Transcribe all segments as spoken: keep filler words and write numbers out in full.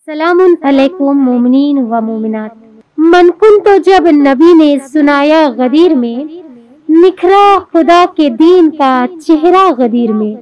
सलाम अलैकुम मोमिनीन व मोमिनात। मन कुन तो जब नबी ने सुनाया गदीर में, निखरा खुदा के दीन का चेहरा गदीर में।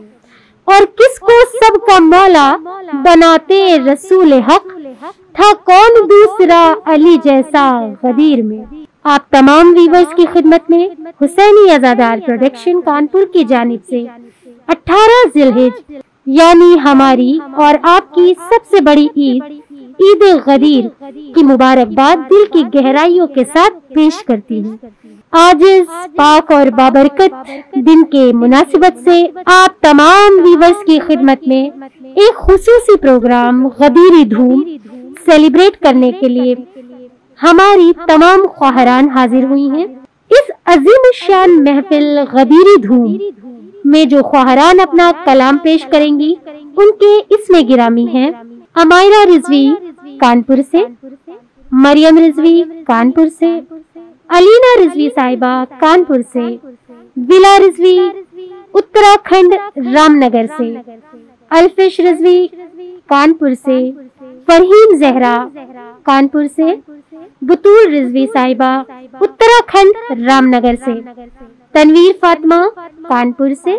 और किसको सबका मौला बनाते रसूल हक, था कौन दूसरा अली जैसा गदीर में। आप तमाम व्यूअर्स की खिदमत में हुसैनी अज़ादार प्रोडक्शन कानपुर की जानिब से अठारह जिलहिज यानी हमारी और आपकी सबसे बड़ी ईद ईद गदीर की मुबारकबाद दिल की गहराइयों के साथ पेश करती हूँ। आज इस पाक और बाबरकत दिन के मुनासिबत से आप तमाम व्यूअर्स की खिदमत में एक खुसूसी प्रोग्राम गदीरी धूम सेलिब्रेट करने के लिए हमारी तमाम ख्वाहरान हाजिर हुई हैं। इस अजीम शान महफिल गदीरी धूम में जो ख्वाहरान अपना कलाम पेश करेंगी उनके इसमें गिरामी हैं अमायरा रिजवी कानपुर से, मरियम रिजवी कानपुर से, अलीना रिजवी साहिबा कानपुर से, विला रिजवी उत्तराखंड रामनगर से, अल्फिश रिजवी कानपुर से, फरहीन जहरा कानपुर से, बुतूल रिजवी साहिबा उत्तराखंड रामनगर से, तनवीर फातिमा कानपुर से,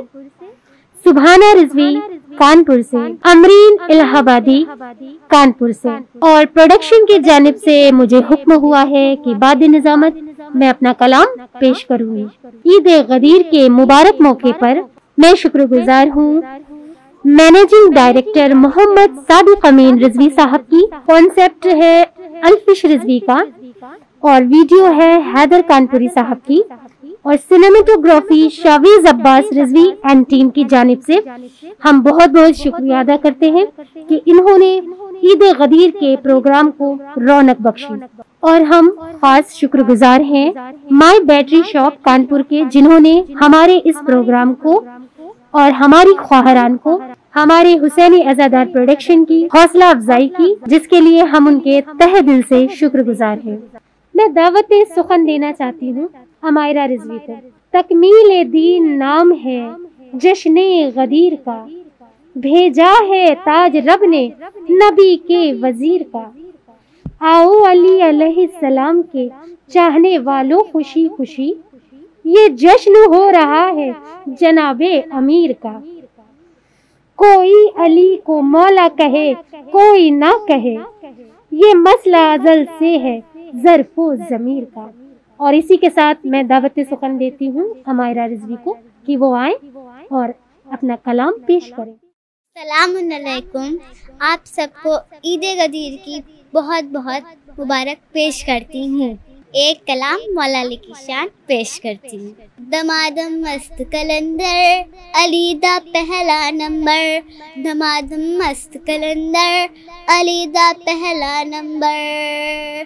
सुभाना रिजवी कानपुर से, अमरीन इलाहाबादी कानपुर से। और प्रोडक्शन की जानिब से मुझे हुक्म हुआ है कि बाद निजामत मैं अपना कलाम पेश करूंगी। ईद गदीर के मुबारक मौके पर मैं शुक्रगुजार हूँ मैनेजिंग डायरेक्टर मोहम्मद सादिक अमीन रिजवी साहब की। कॉन्सेप्ट है अल्फिश रिजवी का और वीडियो है हैदर कानपुरी साहब की और cinematography Shaweez Abbas Rizvi and team की जानिब से हम बहुत बहुत शुक्रिया अदा करते हैं कि इन्होंने ईद गदीर के प्रोग्राम को रौनक बख्शी। और हम खास शुक्रगुजार हैं माई बैटरी शॉप कानपुर के, जिन्होंने हमारे इस प्रोग्राम को और हमारी ख्वाहरान को हमारे हुसैनी अज़ादार प्रोडक्शन की हौसला अफजाई की, जिसके लिए हम उनके तहे दिल से शुक्रगुजार हैं। मैं दावत सुखन देना चाहती हूँ अमायरा रिजवी को। तकमील दीन नाम है जश्ने गदीर का, भेजा है ताज रब ने नबी के वजीर का। आओ अली अलैहिस्सलाम के चाहने वालों खुशी खुशी, ये जश्न हो रहा है जनाबे अमीर का। कोई अली को मौला कहे कोई ना कहे, ये मसला अजल से है ज़र्फ़ो ज़मीर का। और इसी के साथ मैं दावत सुखन देती हूँ अमायरा रिजवी को कि वो आए और अपना कलाम पेश करें। सलाम अलैकुम। आप सबको ईद गदीर की बहुत बहुत मुबारक पेश करती हूँ। एक कलाम मौला अली की शान पेश करती हूँ। दमादम मस्त कलंदर अली दा पहला नंबर, दमादम मस्त कलंदर अली दा पहला नंबर।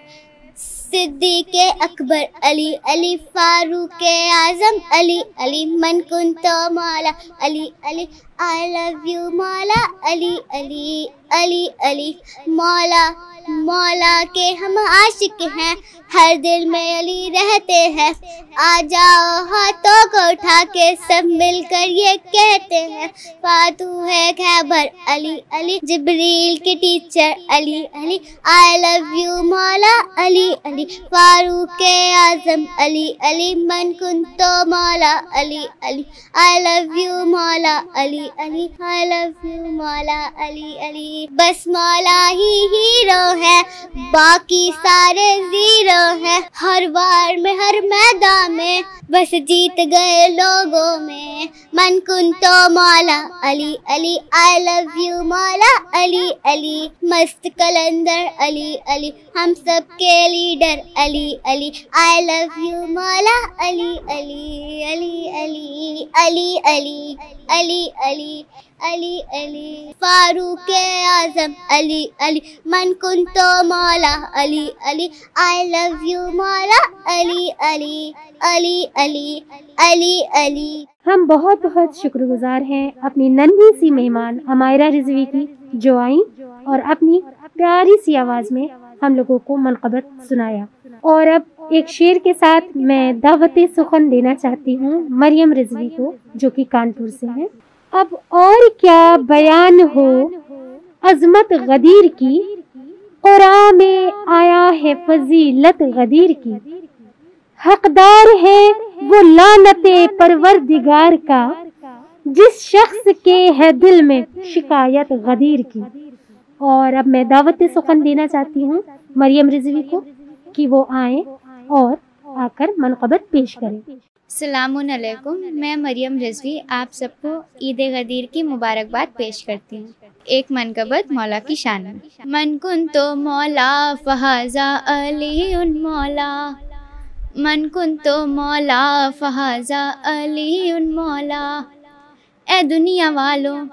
सिद्दीक़े अकबर अली अली फारूक़ आज़म अली अली मन कुन तो मौला Ali Ali I love you मौला अली अली अली अली। मौला मौला के हम आशिक हैं, हर दिल में अली रहते हैं। आ जाओ हाथों को उठा के सब मिलकर ये कहते हैं, फातू है खैबर अली अली जिब्रील के teacher Ali Ali. I love you मौला अली अली फारूक़ आज़म अली अली मन कुन तो मौला Ali Ali. I love you मौला Ali Ali I love you मौला अली अली। बस मौला ही हीरो है, बाकी सारे जीरो है। हर बार में हर मैदान में बस जीत गए लोगों में। मन कुन तो मौला Ali Ali I love you मौला अली अली। मस्त कलंदर अली अली हम सब के leader Ali Ali. I love you मौला अली अली अली अली अली अली अली अली अली अली। फारूक़ आज़म अली अली मन कुन तो मौला Ali Ali. I love you मौला अली अली अली अली अली अली। हम बहुत बहुत शुक्रगुजार हैं अपनी नन्ही सी मेहमान अमायरा रिजवी की, जो आई और अपनी प्यारी सी आवाज़ में हम लोगों को मनक़बत सुनाया। और अब एक शेर के साथ मैं दावत सुखन देना चाहती हूँ मरियम रिजवी को, जो कि कानपुर से हैं। अब और क्या बयान हो عظمت غدیر کی، قرآن میں آیا ہے فضیلت غدیر کی، حقدار ہے وہ لعنت پروردگار کا، جس شخص کے ہے دل میں شکایت غدیر کی۔ اور اب میں دعوت سخن دینا چاہتی ہوں مریم رضوی کو کہ وہ آئیں اور آ کر منقبت پیش کریں۔ السلام علیکم، میں مریم رضوی آپ سب کو عید غدیر کی مبارکباد پیش کرتی ہوں۔ ایک منقبت مولا کی شان میں۔ من کن تو مولا فہذا علی مولا، من کن تو مولا فہذا علی مولا۔ اے دنیا والوں،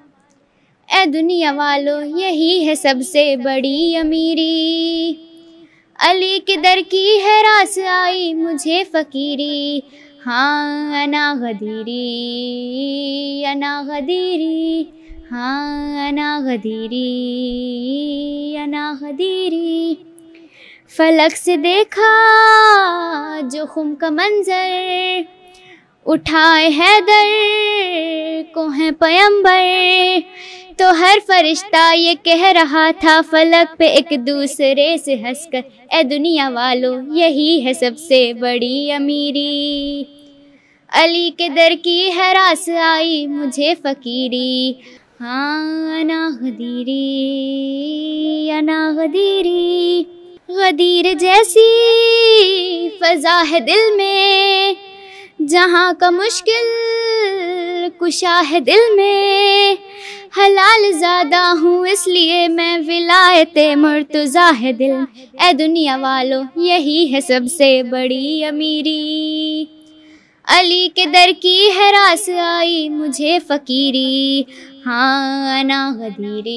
اے دنیا والوں، یہی ہے سب سے بڑی امیری، علی کے در کی ہے راس آئی مجھے فقیری، ہاں انا غدیری، انا غدیری، ہاں انا غدیری، انا غدیری۔ فلک سے دیکھا جو خم کا منظر، اٹھائے حیدر کو ہے پیمبر، تو ہر فرشتہ یہ کہہ رہا تھا فلک پہ ایک دوسرے سے ہنس کر، اے دنیا والوں یہی ہے سب سے بڑی امیری، علی کے در کی ہے راس آئی مجھے فقیری، ہاں انا غدیری، انا غدیری۔ غدیر جیسی فضا ہے دل میں، جہاں کا مشکل کشا ہے دل میں، حلال زادہ ہوں اس لیے میں ولایت مرتضیٰ ہے دل، اے دنیا والوں یہی ہے سب سے بڑی امیری، علی کے در کی ہے راس آئی مجھے فقیری، ہاں انا غدیری،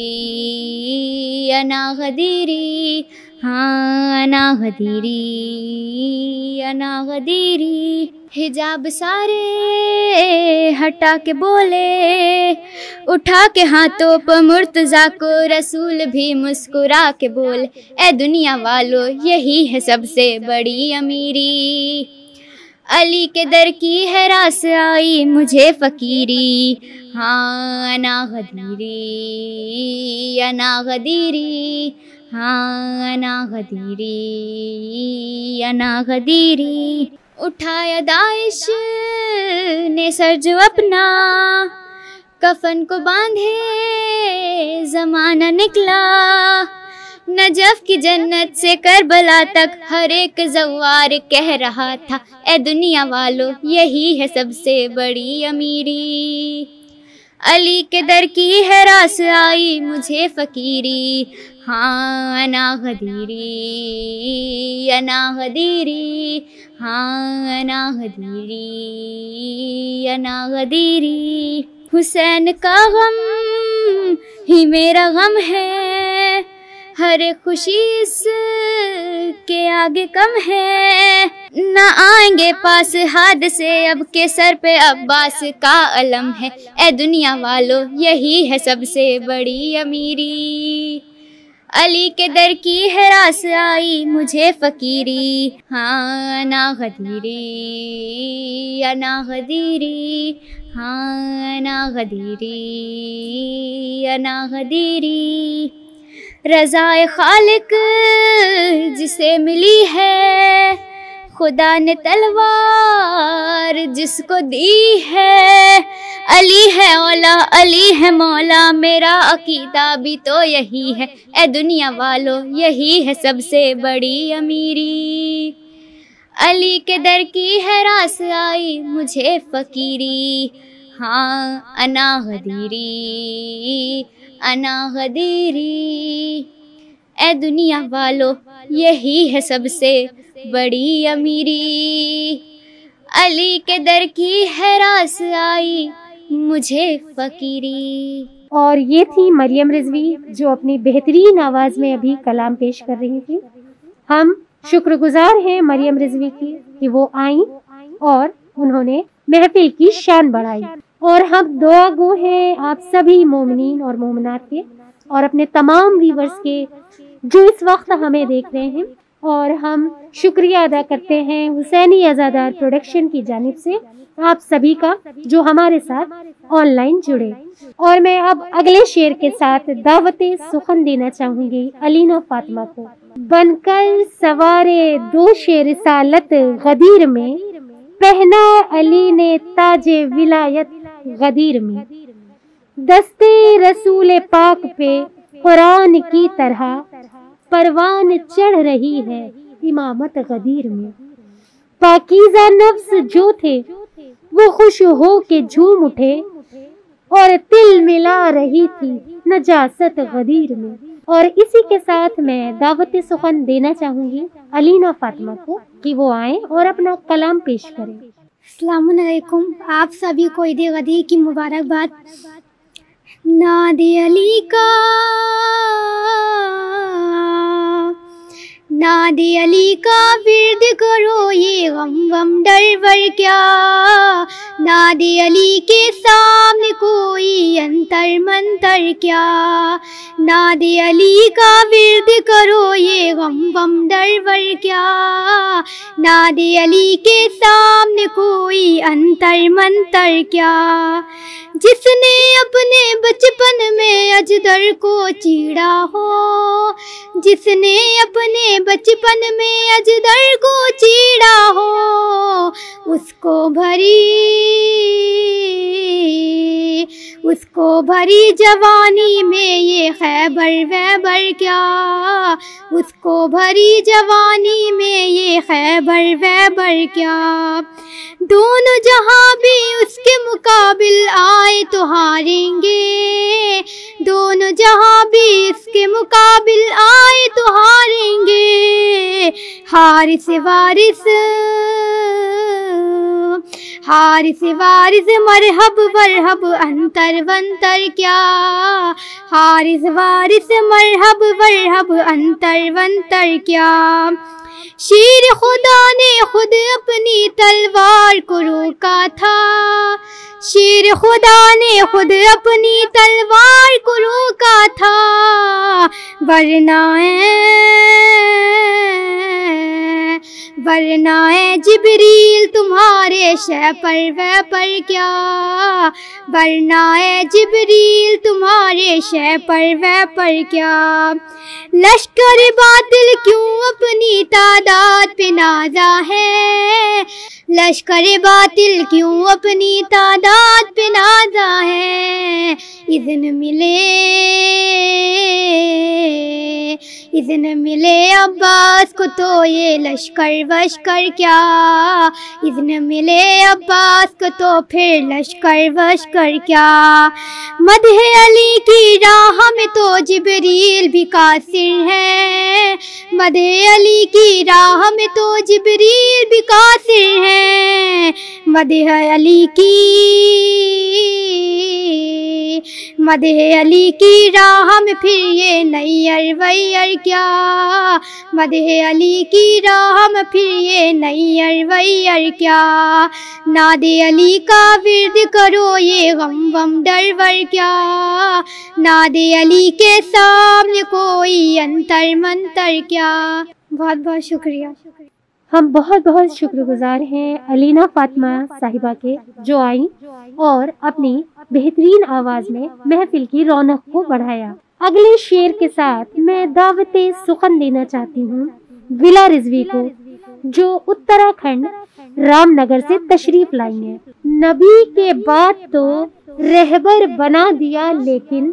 انا غدیری، ہاں انا غدیری، انا غدیری۔ حجاب سارے ہٹا کے بولے، اٹھا کے ہاتھوں پہ مرتضیٰ کو رسول بھی مسکرا کے بولے، اے دنیا والو یہی ہے سب سے بڑی امیری، علی کے در کی ہے راس آئی مجھے فقیری، ہاں انا غدیری، انا غدیری، ہاں انا غدیری، انا غدیری۔ اٹھایا داعش نے سر جو اپنا، کفن کو باندھے زمانہ نکلا، نجف کی جنت سے کربلا تک ہر ایک زوار کہہ رہا تھا، اے دنیا والو یہی ہے سب سے بڑی امیری، علی کے در کی ہے راس آئی مجھے فقیری، ہاں انا غدیری، انا غدیری، ہاں انا غدیری، انا غدیری۔ حسین کا غم ہی میرا غم ہے، ہر خوشی اس کے آگے کم ہے، نہ آئیں گے پاس حد سے اب کے سر پہ عباس کا علم ہے، اے دنیا والو یہی ہے سب سے بڑی امیری، علی کے در کی ہے راس آئی مجھے فقیری، ہاں انا غدیری، انا غدیری، ہاں انا غدیری، انا غدیری۔ رضائے خالق جسے ملی ہے، خدا نے تلوار جس کو دی ہے، علی ہے اولا علی ہے مولا، میرا عقیدہ بھی تو یہی ہے، اے دنیا والو یہی ہے سب سے بڑی امیری، علی کے در کی ہے راس آئی مجھے فقیری، ہاں انا غدیری، انا غدیری۔ اے دنیا والو یہی ہے سب سے بڑی امیری، علی کے در کی ہے راس آئی مجھے فقیری۔ اور یہ تھی مریم رضوی جو اپنی بہترین آواز میں ابھی کلام پیش کر رہی تھی۔ ہم شکر گزار ہیں مریم رضوی کی کہ وہ آئیں اور انہوں نے محفل کی شان بڑھائی، اور ہم دعا گو ہیں آپ سبھی مومنین اور مومنات کے اور اپنے تمام ویورز کے جو اس وقت ہمیں دیکھ رہے ہیں اور ہم شکریہ ادا کرتے ہیں حسینی ازادار پروڈکشن کی جانب سے آپ سبھی کا جو ہمارے ساتھ آن لائن جڑے. اور میں اب اگلے شعر کے ساتھ دعوت سخن دینا چاہوں گی علینا فاطمہ کو. بن کر سوارے دوش رسالت غدیر میں، پہنا علی نے تاج ولایت غدیر میں. دستے رسول پاک پہ قرآن کی طرح پروان چڑھ رہی ہے امامت غدیر میں. پاکیزہ نفس جو تھے وہ خوش ہو کے جھوم اٹھے، اور تل ملا رہی تھی نجاست غدیر میں. اور اسی کے ساتھ میں دعوت سخن دینا چاہوں گی علینا فاطمہ کو کہ وہ آئیں اور اپنا کلام پیش کریں. السلام علیکم. آپ سبھی کو عید غدیر کی مبارکباد. ناد علی کا ناد علی کا ورد کرو یہ غم غم ڈر ور کیا. ناد علی کے سامنے کوئی انتر منتر کیا. ناد علی کا ورد کرو یہ غم غم ڈر ور کیا. ناد علی کے سامنے کوئی انتر منتر کیا. جس نے اپنے بچپن میں اجدر کو چیڑا ہو، جس نے اپنے بچپن میں اجدر کو چیڑا ہو، اس کو بھری اس کو بھری جوانی میں یہ خیبر ویبر کیا. اس کو بھری جوانی میں یہ خیبر ویبر کیا. دونوں جہاں بھی اس کے مقابل آئے تو ہاریں گے. دونوں جہاں بھی اس کے مقابل آئے تو ہاریں گے. حارث وارث حارث وارث مرحب ورحب انتر ونتر کیا. حارث وارث مرحب ورحب انتر ونتر کیا. شیر خدا نے خود اپنی تلوار کو روکا تھا. شیر خدا نے خود اپنی تلوار کو روکا تھا. ورنہ ورنہ جبریل تمہارے شہ پر وے پر کیا. ورنہ جبریل تمہارے شہ پر وے پر کیا. لشکر باطل کیوں اپنی تعداد پہ نازا ہے. لشکر باطل کیوں اپنی تعداد پہ نازا ہے. اذن ملے اذن ملے عباس کو تو یہ لشکر وشکر کیا. اذن ملے عباس کو تو پھر لشکر وشکر کیا. مدح علی کی راہ میں تو جبریل بھی قاصر ہے. مدح علی کی راہ میں تو جبریل بھی قاصر ہے. مدح علی کی مدح علی کی راہ میں پھر یہ نیر ویر کیا. مدح علی کی راہ میں پھر یہ نیر ویر کیا. ناد علی کا ورد کرو یہ غم غم ڈر ور کیا. ناد علی کے سامنے کوئی انتر منتر کیا. بہت بہت شکریہ. ہم بہت بہت شکر گزار ہیں علینا فاطمہ صاحبہ کے جو آئیں اور اپنی بہترین آواز میں محفل کی رونق کو بڑھایا. اگلے شعر کے ساتھ میں دعوت سخن دینا چاہتی ہوں ولا رضوی کو جو اتراکھنڈ رام نگر سے تشریف لائی ہیں. نبی کے بعد تو رہبر بنا دیا، لیکن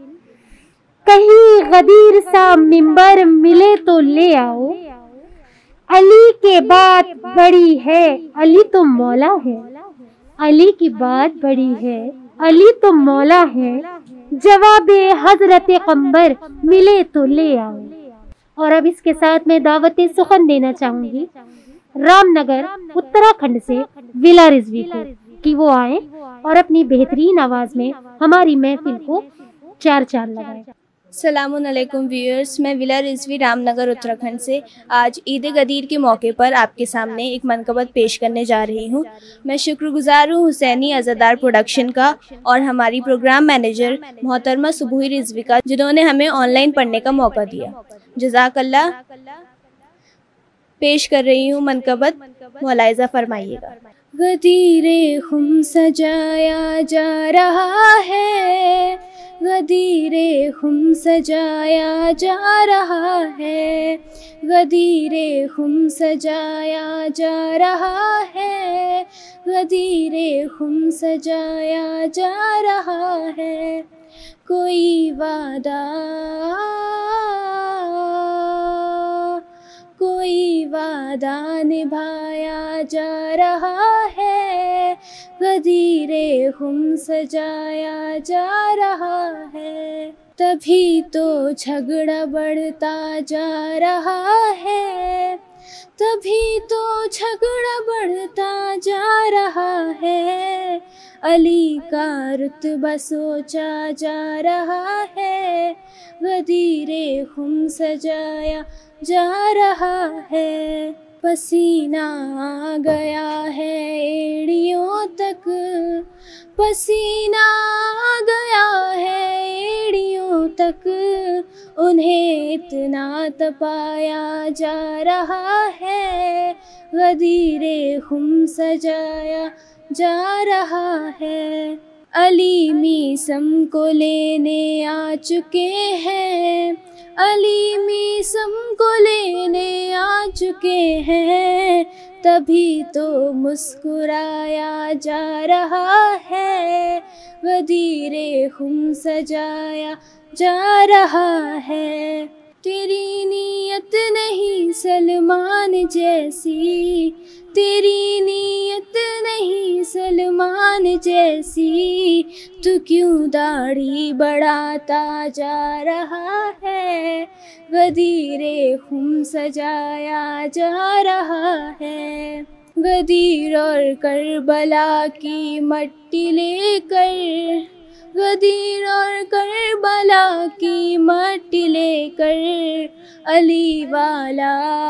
کہیں غدیر سا منبر ملے تو لے آؤ. علی کے بات بڑی ہے، علی تو مولا ہے. علی کی بات بڑی ہے، علی تو مولا ہے. جواب حضرت قمبر ملے تو لے آؤ. اور اب اس کے ساتھ میں دعوت سخن دینا چاہوں گی رام نگر اتراکھنڈ سے ولا رضوی کو کہ وہ آئیں اور اپنی بہترین آواز میں ہماری محفل کو چار چار لگائیں. السلام علیکم ویورز، میں ولا رضوی رام نگر اتراکھنڈ سے آج عید غدیر کے موقع پر آپ کے سامنے ایک منقبت پیش کرنے جا رہی ہوں. میں شکر گزار ہوں حسینی عزادار پروڈکشن کا اور ہماری پروگرام مینیجر محترمہ صبوحی رضوی کا، جنہوں نے ہمیں آن لائن پڑھنے کا موقع دیا. جزاک اللہ. پیش کر رہی ہوں منقبت، ملاحظہ فرمائیے گا۔ غدیر خم سجایا جا رہا ہے، غدیر خم سجایا جا رہا ہے، غدیر خم سجایا جا رہا ہے، غدیر خم سجایا جا رہا ہے، کوئی وعدہ کوئی وعدہ نبھایا جا رہا ہے، غدیر خم سجایا جا رہا ہے، تبھی تو جھگڑا بڑھتا جا رہا ہے، تبھی تو جھگڑا بڑھتا جا رہا ہے، علی کا رتبہ سوچا جا رہا ہے، غدیر خم سجایا جا رہا ہے، پسینہ آ گیا ہے ایڑیوں تک، پسینہ آ گیا ہے ایڑیوں تک، انہیں اتنا تپایا جا رہا ہے، غدیر خم سجایا جا رہا ہے، علی میثم کو لینے آ چکے ہیں، علی میثم کو لینے آ چکے ہیں، تبھی تو مسکرایا جا رہا ہے، غدیر خم سجایا جا رہا ہے، تیری نیت نہیں سلمان جیسی، تیری نیت نہیں سلمان جیسی، تو کیوں داڑھی بڑھاتا جا رہا ہے، غدیر خم سجایا جا رہا ہے، غدیر اور کربلا کی مٹی لے کر، غدیر اور کربلا کی مٹی لے کر، علی والا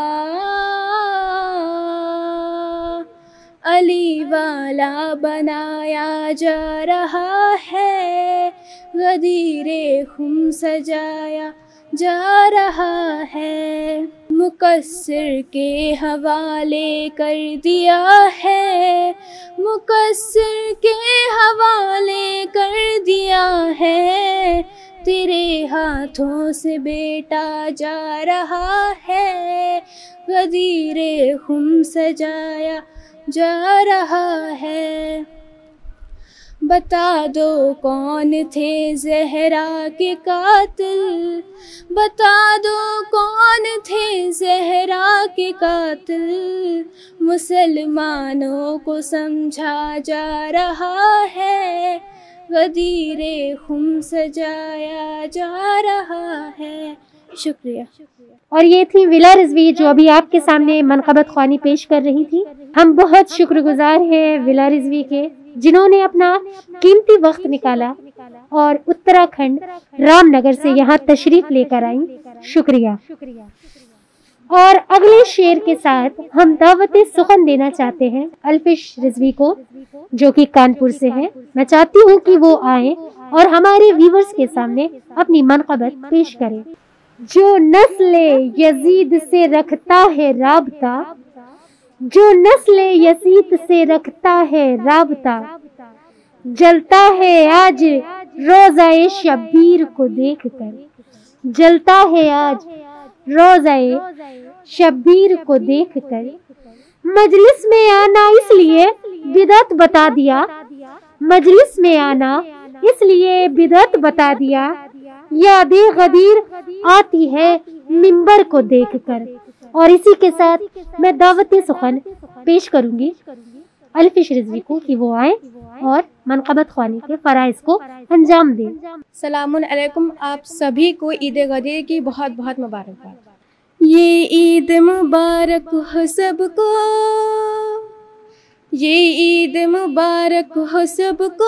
علی والا بنایا جا رہا ہے، غدیر خم سجایا جا رہا ہے، مقصر کے حوالے کر دیا ہے، مقصر کے حوالے کر دیا ہے، تیرے ہاتھوں سے بیٹا جا رہا ہے، غدیر خم سجایا جا رہا ہے، بتا دو کون تھے زہرا کے قاتل، بتا دو کون تھے زہرا کے قاتل، مسلمانوں کو سمجھا جا رہا ہے، غدیر خم سجایا جا رہا ہے۔ شکریہ۔ اور یہ تھی ولا رضوی جو ابھی آپ کے سامنے منقبت خوانی پیش کر رہی تھی۔ ہم بہت شکر گزار ہیں ولا رضوی کے، جنہوں نے اپنا قیمتی وقت نکالا اور اتراکھنڈ رام نگر سے یہاں تشریف لے کر آئیں۔ شکریہ۔ اور اگلے شعر کے ساتھ ہم دعوت سخن دینا چاہتے ہیں الفش رضوی کو، جو کہ کانپور سے ہیں۔ میں چاہتی ہوں کہ وہ آئیں اور ہمارے ویورز کے سامنے اپنی منقبت پیش کریں۔ جو نسل یزید سے رکھتا ہے رابطہ، جو نسل یزید سے رکھتا ہے رابطہ، جلتا ہے آج روزہ شبیر کو دیکھ کر، جلتا ہے آج روزہ شبیر کو دیکھ کر، مجلس میں آنا اس لیے بدعت بتا دیا، مجلس میں آنا اس لیے بدعت بتا دیا، یاد غدیر آتی ہے منبر کو دیکھ کر۔ اور اسی کے ساتھ میں دعوت سخن پیش کروں گی الفش رضوی کو کہ وہ آئیں اور منقبت خوانی کے فرائض کو انجام دیں۔ السلام علیکم، آپ سبھی کو عید غدیر کی بہت بہت مبارکباد۔ یہ عید مبارک ہو سب کو، یہ عید مبارک ہو سب کو،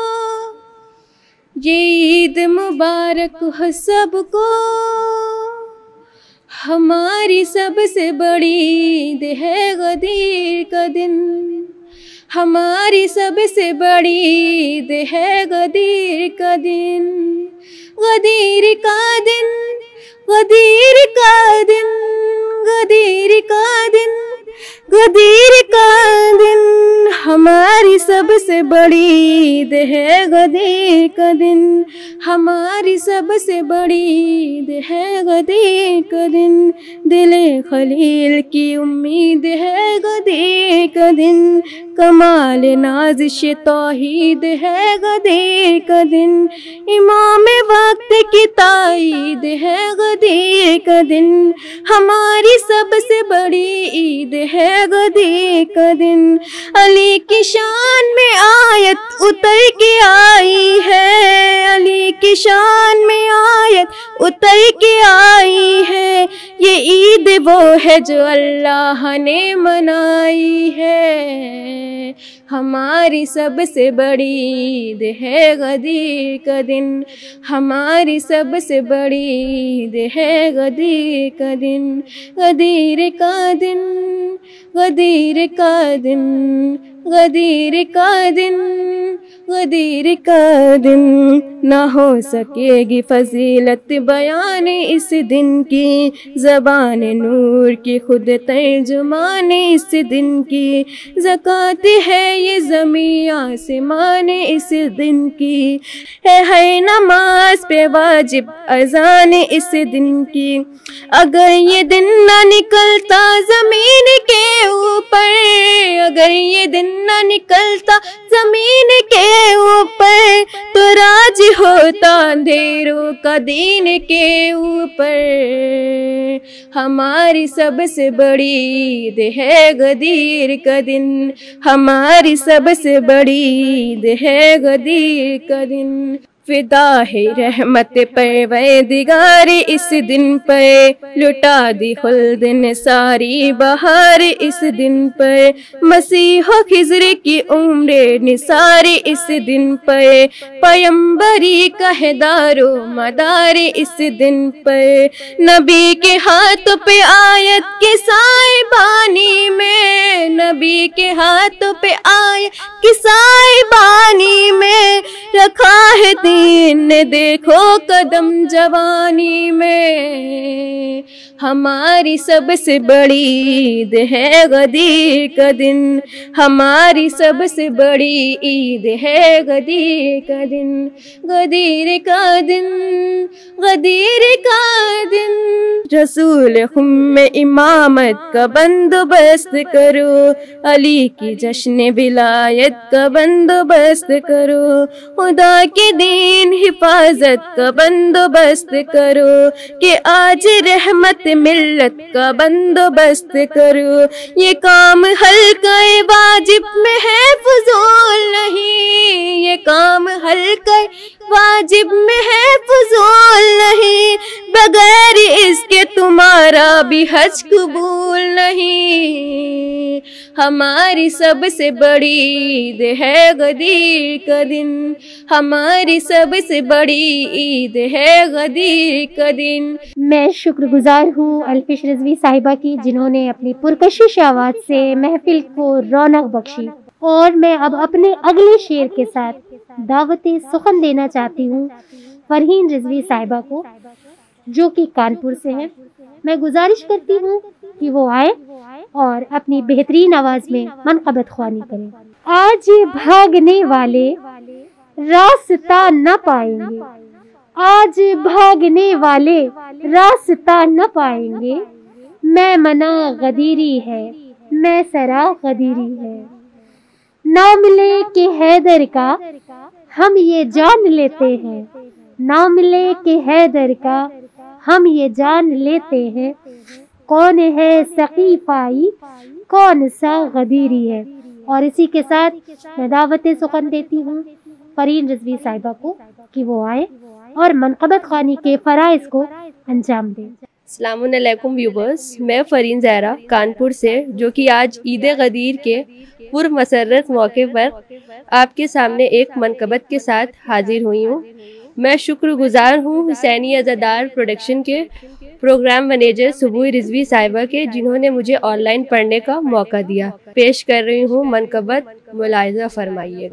یہ عید مبارک ہو سب کو، ہماری سب سے بڑی عید ہے غدیر کا دن، ہماری سب سے بڑی عید ہے غدیر کا دن، غدیر کا دن، غدیر کا دن، غدیر کا غدیر کا دن ہماری سب سے بڑی عید ہے، غدیر کا دن ہماری سب سے بڑی عید ہے، غدیر کا دن دل خلیل کی امید ہے، غدیر کا دن کمال نازش توحید ہے، غدیر کا دن امام وقت کی تائید ہے، غدیر کا دن ہماری سب سے بڑی عید ہے، غدیر کا دن علی کی شان میں آیت اتر کے آئی ہے، علی کی شان میں آیت اتر کے آئی ہے، یہ عید وہ ہے جو اللہ نے منائی ہے، ہماری سب سے بڑی عید ہے، غدیر کا دن ہماری سب سے بڑی عید ہے، غدیر کا دن غدیر کا دن غدیر کا دن غدیر کا دن غدیر کا دن نہ ہو سکے گی فضیلت بیان اس دن کی، زبان نور کی خود ترجمان اس دن کی، زکوٰۃ ہے یہ زمین آسمان اس دن کی، ہے ہر نماز پہ واجب اذان اس دن کی، اگر یہ دن نہ نکلتا زمین کے اوپر، اگر یہ دن نہ نکلتا زمین کے اوپر تو راج ہوتا اندھیروں کا دین کے اوپر، ہماری سب سے بڑی عید ہے، غدیر کا دن ہماری سب سے بڑی عید ہے، غدیر کا دن فدا ہے رحمت پروردگار اس دن پر، لٹا دی خلد نے ساری بہار اس دن پر، مسیح و خضر کی عمر نثار اس دن پر، پیمبری کا ہے دار و مدار اس دن پر، نبی کے ہاتھ پہ آیت کے سائے بانی میں، نبی کے ہاتھ پہ آیت کے سائے بانی میں، رکھا ہے دین نے دیکھو قدم جوانی میں، ہماری سب سے بڑی عید ہے، غدیر کا دن ہماری سب سے بڑی عید ہے، غدیر کا دن غدیر کا دن غدیر کا دن، رسول خم امامت کا بندوبست کرو، علی کی جشن ولایت کا بندوبست کرو، خدا کے دین حفاظت کا بندوبست کرو، کہ آج رحمت ملت کا بندوبست کرو، یہ کام حلقہ واجب میں ہے فضول نہیں، یہ کام حلقہ واجب میں ہے فضول نہیں، بغیر اس کے تمہارا بھی حج قبول نہیں، ہماری سب سے بڑی عید ہے، غدیر کا دن ہماری سب سے بڑی عید ہے، غدیر کا دن۔ میں شکر گزار ہوں الفش رضوی صاحبہ کی، جنہوں نے اپنی پرکشش آواز سے محفل کو رونق بخشی، اور میں اب اپنے اگلے شعر کے ساتھ دعوت سخن دینا چاہتی ہوں فرحین رضوی صاحبہ کو، جو کہ کانپور سے ہیں۔ میں گزارش کرتی ہوں کہ وہ آئے اور اپنی بہترین آواز میں منقبت خوانی کریں۔ آج بھاگنے والے راستہ نہ پائیں گے، آج بھاگنے والے راستہ نہ پائیں گے، میں منا غدیری ہے، میں سرا غدیری ہے، نہ ملے کہ حیدر کا ہم یہ جان لیتے ہیں، نہ ملے کہ حیدر کا ہم یہ جان لیتے ہیں، کون ہے سقیفائی کون سا غدیری ہے۔ اور اسی کے ساتھ میں دعوت سخن دیتی ہوں فرحین رضوی صاحبہ کو کہ وہ آئے اور منقبت خوانی کے فرائض کو انجام دیں۔ السلام علیکم ویورز، میں فرحین زہرا کانپور سے، جو کہ آج عید غدیر کے پرمسرت موقع پر آپ کے سامنے ایک منقبت کے ساتھ حاضر ہوئی ہوں۔ میں شکر گزار ہوں حسینی عزادار پروڈکشن کے پروگرام مینیجر سبوئی رضوی صاحبہ کے، جنہوں نے مجھے آن لائن پڑھنے کا موقع دیا۔ پیش کر رہی ہوں منقبت، ملاحظہ فرمائیے گا۔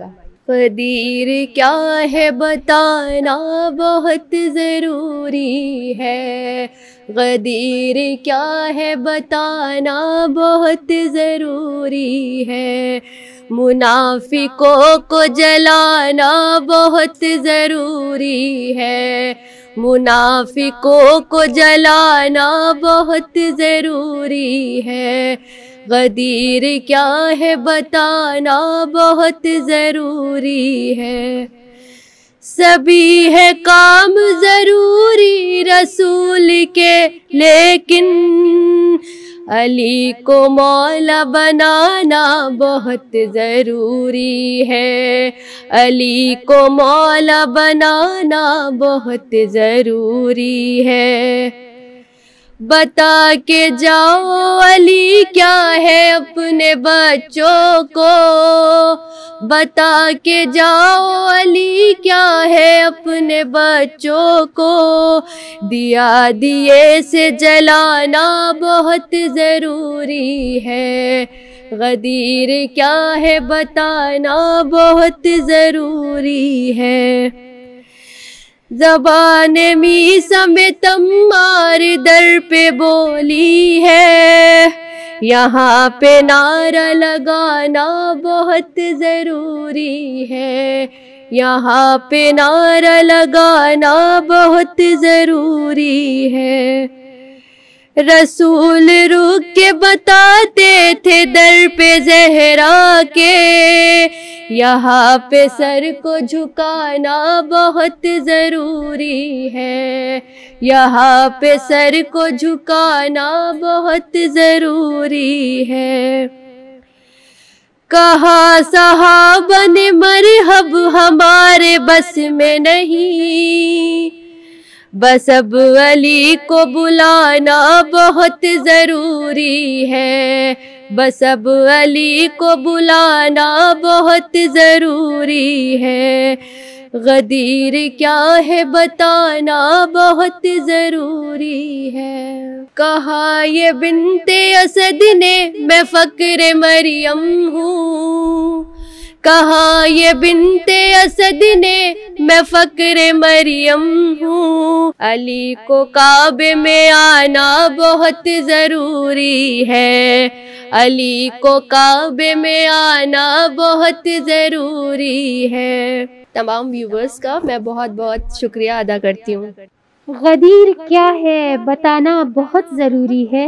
غدیر کیا ہے بتانا بہت ضروری ہے، غدیر کیا ہے بتانا بہت ضروری ہے، منافقوں کو جلانا بہت ضروری ہے، منافقوں کو جلانا بہت ضروری ہے، غدیر کیا ہے بتانا بہت ضروری ہے، سبھی ہے کام ضروری رسول کے لیکن علی کو مولا بنانا بہت ضروری ہے، علی کو مولا بنانا بہت ضروری ہے، بتا کے جاؤ علی کیا ہے اپنے بچوں کو، بتا کے جاؤ علی کیا ہے اپنے بچوں کو، دیا دیے سے جلانا بہت ضروری ہے، غدیر کیا ہے بتانا بہت ضروری ہے، زبان میسا میں تمہار در پہ بولی ہے، یہاں پہ نعرہ لگانا بہت ضروری ہے، یہاں پہ نعرہ لگانا بہت ضروری ہے، رسول رک کے بتاتے تھے در پہ زہرا کے، یہاں پہ سر کو جھکانا بہت ضروری ہے، یہاں پہ سر کو جھکانا بہت ضروری ہے، کہا صحابہ نے مرحب ہمارے بس میں نہیں، بس اب علی کو بلانا بہت ضروری ہے، بس اب علی کو بلانا بہت ضروری ہے، غدیر کیا ہے بتانا بہت ضروری ہے، کہا یہ بنت اسد نے میں فقر مریم ہوں، کہا یہ بنت اسد نے میں فقر مریم ہوں، علی کو کعبے میں آنا بہت ضروری ہے، علی کو کعبے میں آنا بہت ضروری ہے۔ تمام ویورز کا میں بہت بہت شکریہ ادا کرتی ہوں۔ غدیر کیا ہے بتانا بہت ضروری ہے،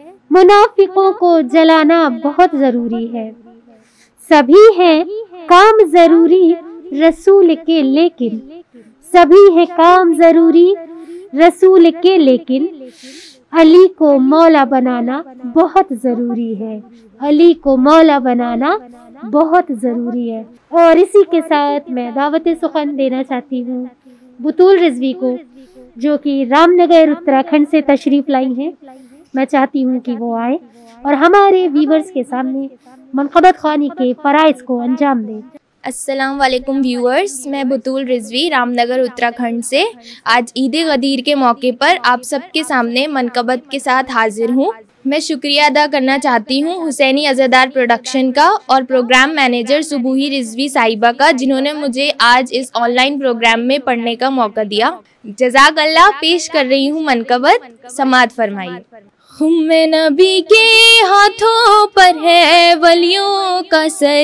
منافقوں کو جلانا بہت ضروری ہے، سبھی ہیں کام ضروری رسول کے لیکن، سبھی ہیں کام ضروری رسول کے لیکن، علی کو مولا بنانا بہت ضروری ہے، علی کو مولا بنانا بہت ضروری ہے۔ اور اسی کے ساتھ میں دعوت سخن دینا چاہتی ہوں بطول رضوی کو، جو کہ رام نگر اتراکھنڈ سے تشریف لائی ہیں۔ میں چاہتی ہوں کہ وہ آئے اور ہمارے ویورز کے سامنے منقبت خوانی کے فرائض کو انجام دیں۔ السلام علیکم ویورز، میں بطول رضوی رام نگر اتراکھنڈ سے آج عید غدیر کے موقع پر آپ سب کے سامنے منقبت کے ساتھ حاضر ہوں۔ میں شکریہ ادا کرنا چاہتی ہوں حسینی عزادار پروڈکشن کا اور پروگرام مینیجر صبوحی رضوی صاحبہ کا، جنہوں نے مجھے آج اس آن لائن پروگرام میں پڑھنے کا موقع دیا۔ جزاک اللہ۔ پیش کر رہی ہوں منقبت، سماعت فرمائیے۔ خم نبی کے ہاتھوں پر ہے ولیوں کا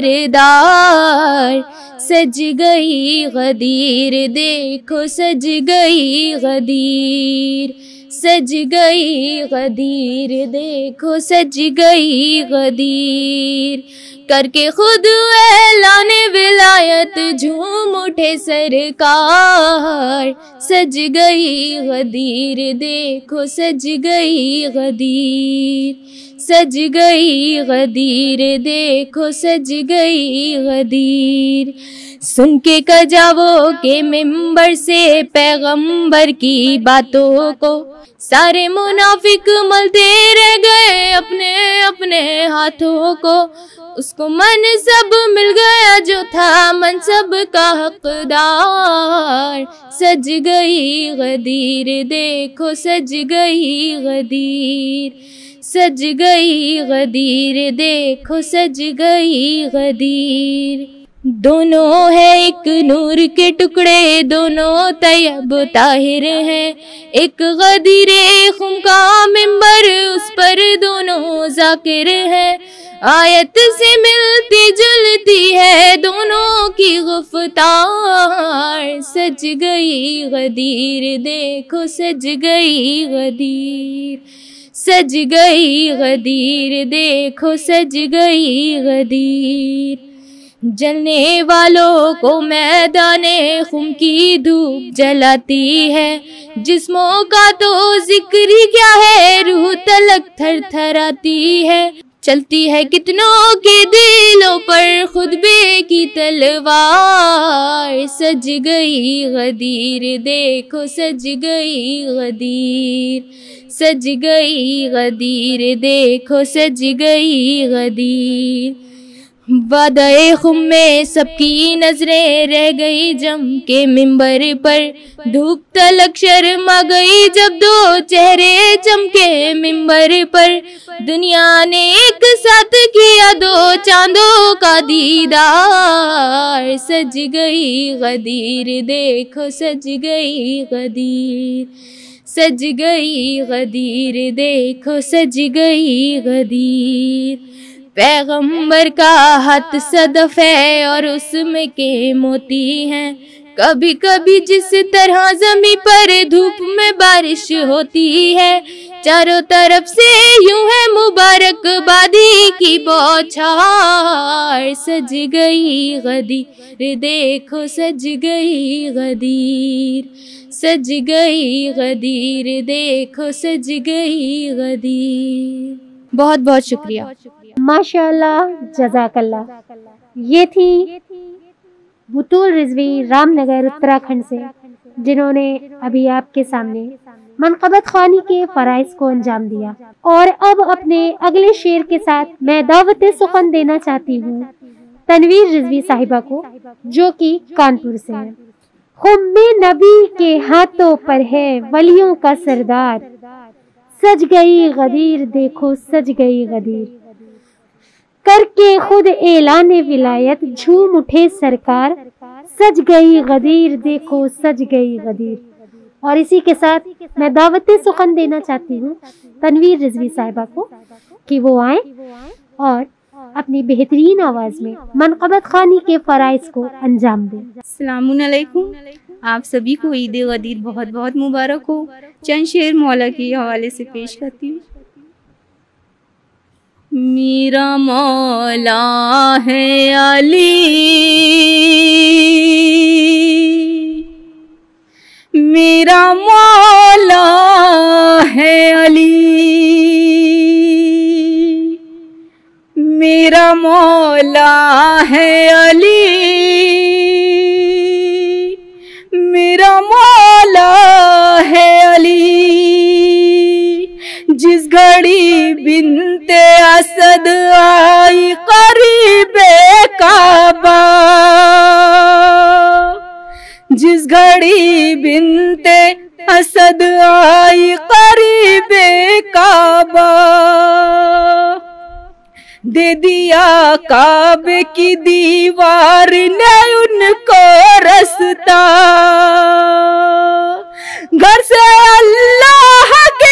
سردار، سج گئی غدیر دیکھو سج گئی غدیر، سج گئی غدیر دیکھو سج گئی غدیر، کر کے خود اعلان ولایت جھوم اٹھے سرکار، سج گئی غدیر دیکھو سج گئی غدیر، سج گئی غدیر دیکھو سج گئی غدیر، سن کے کجاووں کے ممبر سے پیغمبر کی باتوں کو، سارے منافق ملتے رہ گئے اپنے اپنے ہاتھوں کو، اس کو منصب مل گیا جو تھا منصب کا حقدار، سج گئی غدیر دیکھو سج گئی غدیر، سج گئی غدیر دیکھو سج گئی غدیر۔ दोनों है एक नूर के टुकड़े, दोनों तैयब ताहिर हैं। एक गदीरे खुम का मिंबर, उस पर दोनों जाकिर हैं। आयत से मिलती जुलती है दोनों की गुफ्तार। सज गई गदीर देखो सज गई गदीर, सज गई गदीर देखो सज गई गदीर। जलने वालों को मैदाने खुम की धूप जलाती है, जिस्मों का तो जिक्र ही क्या है, रूह तलक थर थराती है। चलती है कितनों के दिलों पर खुतबे की तलवार। सज गई गदीर देखो सज गई गदीर, सज गई गदीर देखो सज गई गदीर। वादे खुम में सबकी नजरें रह गई जम के मिंबर पर, धूप तलक शर्मा गई जब दो चेहरे चमके मिंबर पर। दुनिया ने एक साथ किया दो चांदों का दीदार। सज गई गदीर देखो सज गई गदीर, सज गई गदीर देखो सज गई गदीर। पैगंबर का हाथ सदफ है और उसमें के मोती हैं। कभी कभी जिस तरह जमी पर धूप में बारिश होती है, चारों तरफ से यूं है मुबारकबादी की बौछार। सज गई गदीर देखो सज गई गदीर, सज गई गदीर देखो सज गई गदीर। बहुत बहुत शुक्रिया। माशाअल्लाह, जज़ाकल्लाह। ये थी बुतूल रिजवी रामनगर उत्तराखंड से, जिन्होंने अभी आपके सामने मनक़बत ख़्वानी के फ़राइज़ को अंजाम दिया। और अब अपने अगले शेर के साथ मैं दावत सुखन देना चाहती हूँ तनवीर रिजवी साहिबा को, जो कि कानपुर से है। खुम्मे नबी के हाथों पर है वलियों का सरदार, सज गई गदीर देखो सज गई गदीर। करके खुद ऐलान विलायत झूम उठे सरकार, सज गई गदीर देखो सज गई गदीर। और इसी के साथ मैं दावत सुखन देना चाहती हूँ तनवीर रिजवी साहिबा को कि वो आए और अपनी बेहतरीन आवाज में मनक़बत ख़्वानी के फ़राइज़ को अंजाम दें। अस्सलामुन अलैकुम। आप सभी को ईद गदीर बहुत बहुत मुबारक हो। चंद शेर मौला के हवाले से पेश करती हूँ। मेरा मौला है अली, मेरा मौला है अली, मेरा मौला है अली, मेरा मौला है अली। जिस घड़ी बिनते असद आई करीबे काबा, जिस घड़ी बिनते असद आई करीबे काबा, दे दिया काबे की दीवार ने उनको रस्ता। घर से अल्लाह के,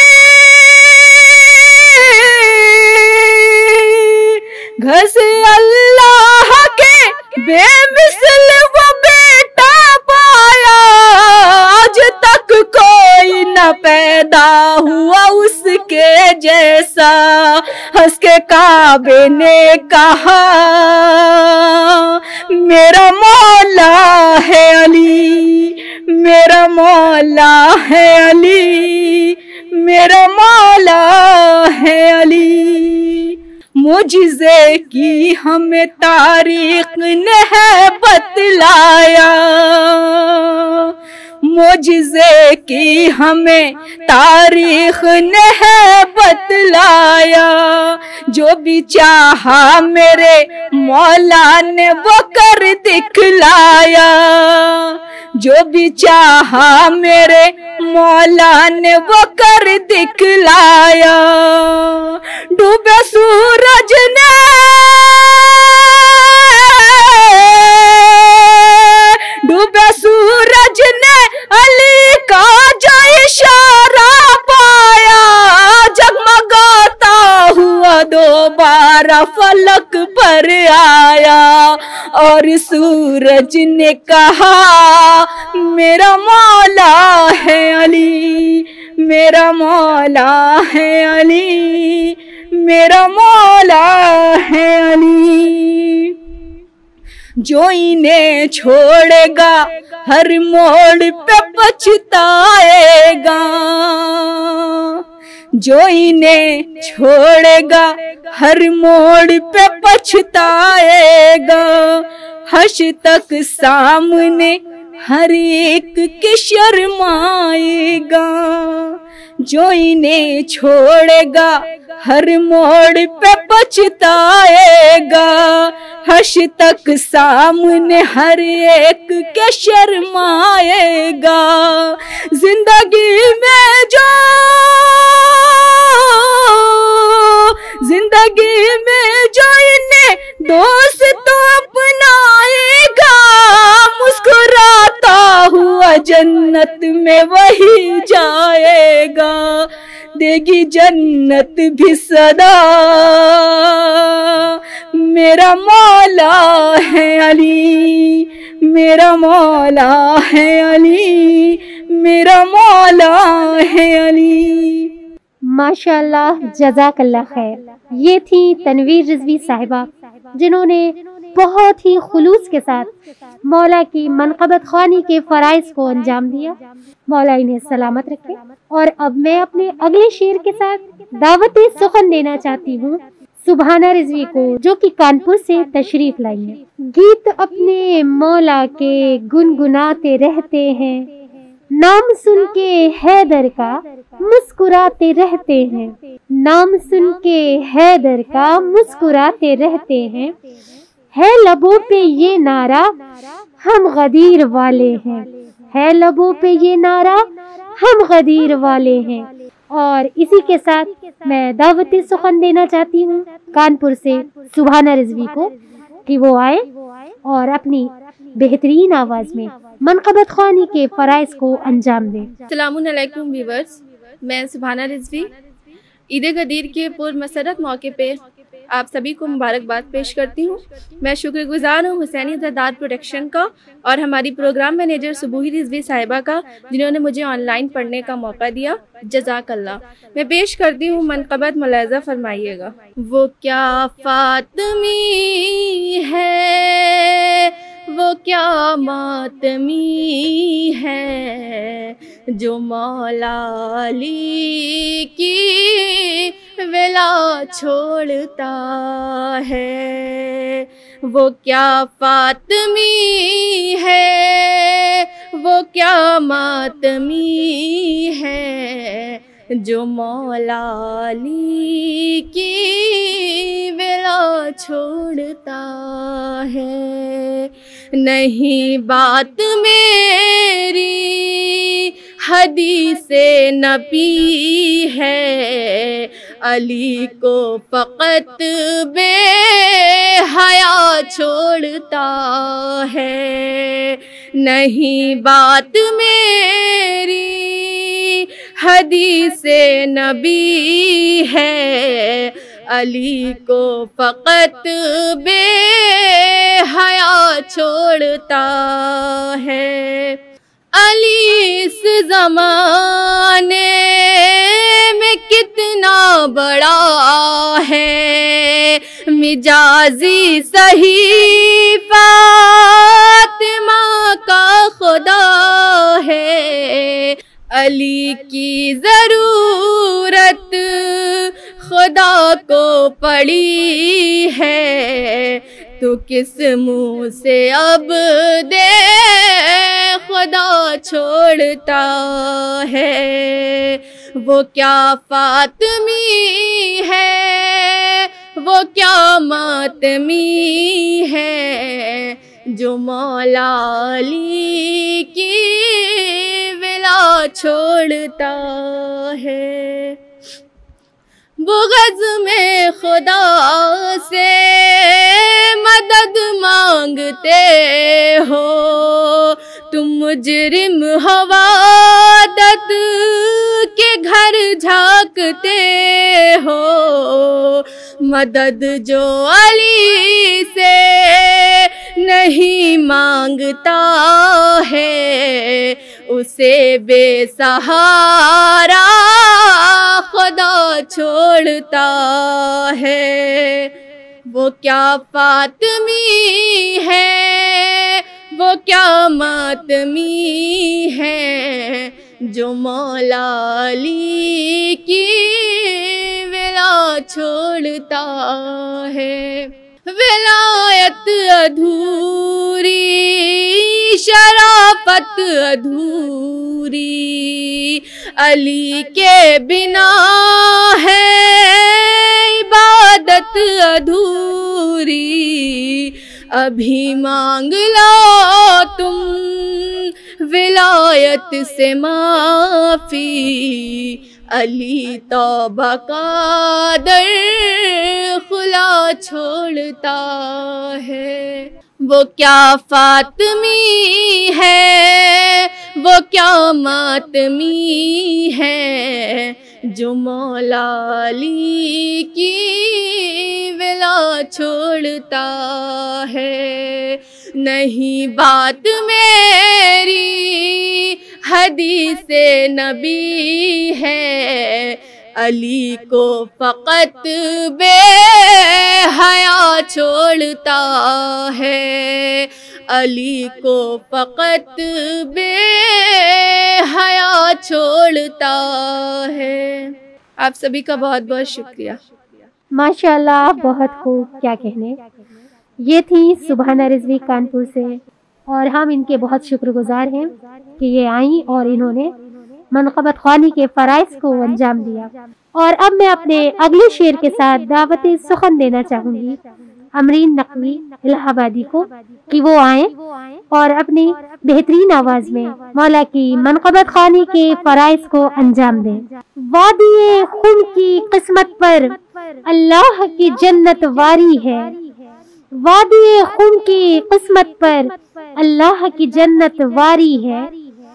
घर से अल्लाह के बेमिसल वो बेटा पाया। आज तक कोई न पैदा हुआ उसके जैसा। हंस के काबे ने कहा मेरा मौला है अली, मेरा मौला है अली, मेरा मौला है अली। मुझसे की हमें तारीख ने है बतलाया, मुझसे की हमें तारीख ने है बतलाया। जो भी चाहा मेरे मौला ने वो कर दिखलाया, जो भी चाहा मेरे मौला ने वो कर दिखलाया। डूबे सूरज ने और सूरज ने कहा मेरा मौला है अली, मेरा मौला है अली, मेरा मौला है अली। जो इन्हें छोड़ेगा हर मोड़ पे पछताएगा, जो इन्हें छोड़ेगा हर मोड़ पे पछताएगा। हश तक सामने हर एक के शर्माएगा, जो इन्हें छोड़ेगा हर मोड़ पे पछताएगा। हश तक सामने हर एक के शर्माएगा। जिंदगी में जो जिंदगी में जो इन्हें दोस्त तो अपनाएगा, मुस्कुराता हुआ जन्नत में वही जाएगा। देगी जन्नत भी सदा, मेरा मौला है अली, मेरा मौला है अली, मेरा मौला है अली। माशाअल्लाह, जज़ाकल्लाह खैर। ये थी तनवीर रिजवी साहिबा, जिन्होंने बहुत ही खुलूस के साथ मौला की मनक़बत ख़्वानी के फ़राइज़ को अंजाम दिया। मौला इन्हें सलामत रखे। और अब मैं अपने अगले शेर के साथ दावत सुखन देना चाहती हूँ सुभाना रिजवी को, जो कि कानपुर से तशरीफ लाई है। गीत अपने मौला के गुनगुनाते रहते हैं, नाम सुन के हैदर का मुस्कुराते रहते हैं, नाम सुन के हैदर का मुस्कुराते रहते हैं। है लबों पे ये नारा हम गदीर वाले हैं, है लबों पे ये नारा हम गदीर वाले हैं। और इसी के साथ मैं दावत सुखन देना चाहती हूँ कानपुर से सुभाना रिजवी को, कि वो आए और अपनी बेहतरीन आवाज में मनक़बत ख़्वानी के फ़राइज़ को अंजाम दें। अस्सलामु अलैकुम व्यूअर्स, मैं सुभाना रिजवी ईद गदीर के पूर्व मसरत मौके पे आप सभी को मुबारकबाद पेश करती हूँ। मैं शुक्रगुजार हूँ हुसैनी अज़दार प्रोडक्शन का और हमारी प्रोग्राम मैनेजर सुबूही रिजवी साहिबा का, जिन्होंने मुझे ऑनलाइन पढ़ने का मौका दिया। जज़ाकल्लाह। मैं पेश करती हूँ मनक़बत, मुलाज़ा फरमाइएगा। वो क्या फातमी है, वो क्या मातमी है, जो मौला अली की वेला छोड़ता है। वो क्या फातमी है, वो क्या मातमी है, जो मौला अली की वेला छोड़ता है। नहीं बात मेरी हदीसे नबी है, अली को फ़क़त बेहया छोड़ता है। नहीं बात मेरी हदीसे नबी है, अली को फ़क़त बेहया छोड़ता है। अली इस ज़माने में कितना बड़ा है, मिजाजी सही फातिमा का खुदा है। अली की ज़रूरत खुदा को पड़ी है, तो किस मुँह से अब दे खुदा छोड़ता है। वो क्या फातमी है, वो क्या मातमी है, जो मौला अली की वेला छोड़ता है। बुग़ज़ में खुदा से मदद मांगते हो, तुम मुजरिम हवादत के घर झांकते हो। मदद जो अली से نہیں مانگتا ہے اسے بے سہارا خدا چھوڑتا ہے. وہ کیا فاطمی ہے وہ کیا ماتمی ہے جو مولا علی کی ولا چھوڑتا ہے. ولایت ادھوری شرافت ادھوری علی کے بنا ہے عبادت ادھوری. ابھی مانگ لو تم ولایت سے معافی علی توبہ کا در کھلا چھوڑتا ہے. وہ کیا فاطمی ہے وہ کیا ماتمی ہے جو مولا علی کی ولا چھوڑتا ہے. نہیں بات میری حدیث نبی ہے علی کو فقط بے حیا چھوڑتا ہے. علی کو فقط بے حیا چھوڑتا ہے. آپ سبھی کا بہت بہت شکریہ. ماشاءاللہ بہت خوب، کیا کہنے. یہ تھی سبحانہ رضوی کانپور سے، اور ہم ان کے بہت شکر گزار ہیں کہ یہ آئیں اور انہوں نے منقبت خوانی کے فرائض کو انجام دیا. اور اب میں اپنے اگلے شعر کے ساتھ دعوت سخن دینا چاہوں گی امرین نقوی الہ آبادی کو کہ وہ آئیں اور اپنی بہترین آواز میں مولا کی منقبت خوانی کے فرائض کو انجام دیں. وادی خم کی قسمت پر اللہ کی جنت واری ہے. وادی خم کی قسمت پر اللہ کی جنت واری ہے.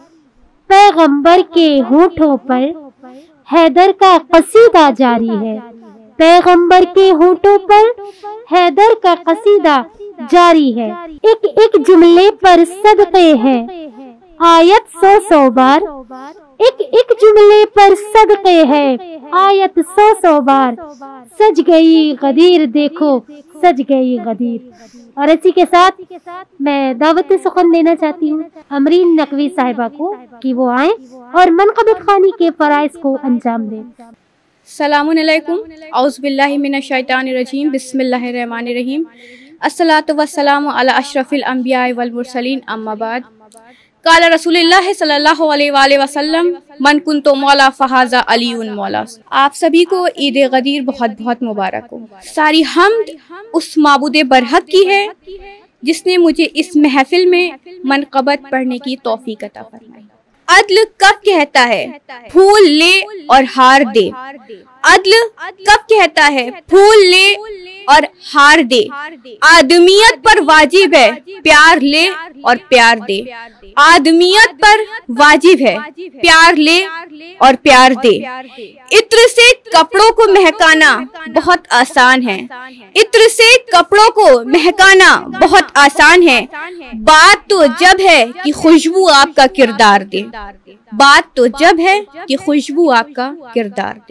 پیغمبر کے ہونٹوں پر حیدر کا قصیدہ جاری ہے. پیغمبر کے ہونٹوں پر حیدر کا قصیدہ جاری ہے. ایک ایک جملے پر صدقے ہیں آیت سو سو بار. ایک ایک جملے پر صدقے ہیں آیت سو سو بار. سج گئی غدیر دیکھو سج گئی غدیر. اور اسی کے ساتھ میں دعوت سخن دینا چاہتی ہوں امرین نقوی صاحبہ کو کہ وہ آئیں اور منقبت خوانی کے فرائض کو انجام دیں. السلام علیکم. اعوذ باللہ من الشیطان الرجیم. بسم اللہ الرحمن الرحیم. الصلاۃ والسلام علی اشرف الانبیاء والمرسلین. اما بعد. قال رسول اللہ صلی اللہ علیہ وآلہ وسلم من کنت مولا فہذا علی مولا. آپ سبھی کو عید غدیر بہت بہت مبارک ہو. ساری حمد اس معبود برحق کی ہے جس نے مجھے اس محفل میں منقبت پڑھنے کی توفیق عطا فرمائی. عدل کب کہتا ہے پھول لے اور ہار دے. عدل کب کہتا ہے پھول لے اور ہار دے. آدمیت پر واجب ہے پیار لے اور پیار دے. آدمیت پر واجب ہے پیار لے اور پیار دے. عطر سے کپڑوں کو مہکانا بہت آسان ہے. عطر سے کپڑوں کو مہکانا بہت آسان ہے. بات تو جب ہے کہ خوشبو آپ کا کردار دے. بات تو جب ہے کہ خوشبو آپ کا کردار دے.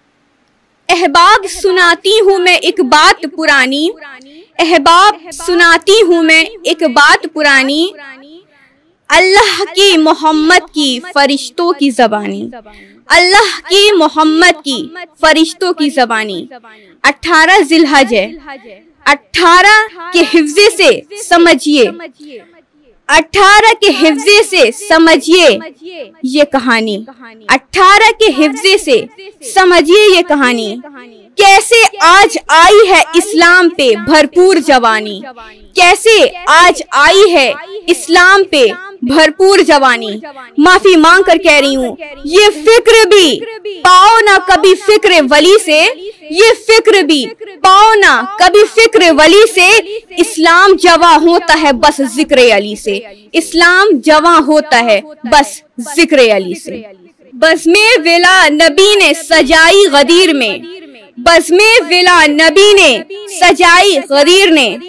احباب سناتی ہوں میں ایک بات پرانی. احباب سناتی ہوں میں ایک بات پرانی. اللہ کی محمد کی فرشتوں کی زبانی. اللہ کی محمد کی فرشتوں کی زبانی. اٹھارہ ذی الحج ہے. اٹھارہ کے حفظے سے سمجھیے اٹھارہ کے حفظے سے سمجھیے یہ کہانی. اٹھارہ کے حفظے سے سمجھیے یہ کہانی. کیسے آج آئی ہے اسلام پہ بھرپور جوانی. کیسے آج آئی ہے اسلام پہ بھرپور جوانی. معافی مانگ کر کہہ رہی ہوں یہ فکر بھی پاؤ نہ کبھی فکر ولی سے. یہ فکر بھی پاؤ نہ کبھی فکر ولی سے. اسلام جواں ہوتا ہے بس ذکر علی سے. اسلام جواں ہوتا ہے بس ذکر علی سے. بزم ولا نبی نے سجائی غدیر میں. بزم ولا نبی نے سجائی غدیر نے.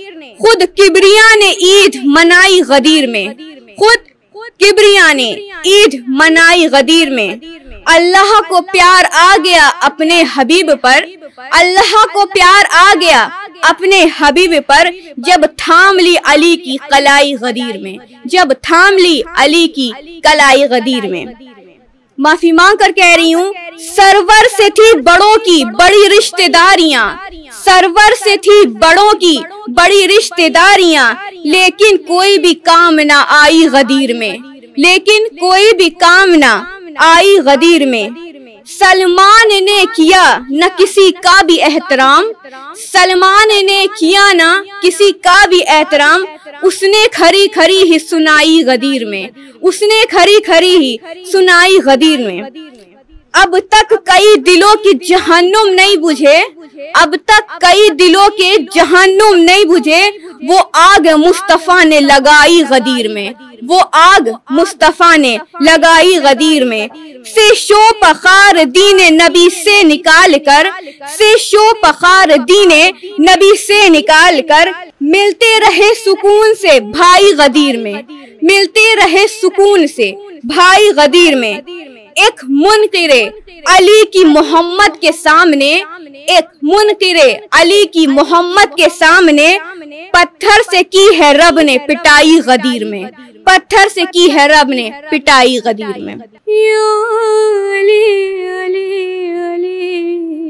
خود کبریا نے عید منائی غدیر میں، خود کبریا نے عید منائی غدیر میں، اللہ کو پیار آ گیا اپنے حبیب پر، اللہ کو پیار آ گیا اپنے حبیب پر، جب تھام لی علی کی قلائی غدیر میں، جب تھام لی علی کی قلائی غدیر میں۔ معافی مانگ کر کہہ رہی ہوں، سرور سے تھی بڑوں کی بڑی رشتہ داریاں، سرور سے تھی بڑوں کی بڑی رشتہ داریاں، لیکن کوئی بھی کام نہ آئی غدیر میں، لیکن کوئی بھی کام نہ آئی غدیر میں۔ سلمان نے کیا نہ کسی کا بھی احترام، سلمان نے کیا نہ کسی کا بھی احترام، اس نے کھری کھری ہی سنائی غدیر میں، اس نے کھری کھری ہی سنائی غدیر میں۔ اب تک کئی دلوں کی جہنم نہیں بجھے، اب تک کئی دلوں کے جہنم نہیں بجھے، وہ آگ مصطفیٰ نے لگائی غدیر میں، وہ آگ مصطفیٰ نے لگائی غدیر میں۔ سے شو پخار دین نبی سے نکال کر، سے شو پخار دین نبی سے نکال کر، ملتے رہے سکون سے بھائی غدیر میں، ملتے رہے سکون سے بھائی غدیر میں۔ ایک منکر علی کی محمد کے سامنے، ایک منکر علی کی محمد کے سامنے، پتھر سے کی ہے رب نے پٹائی غدیر میں، پتھر سے کی ہے رب نے پٹائی غدیر میں۔ یا علی علی علی،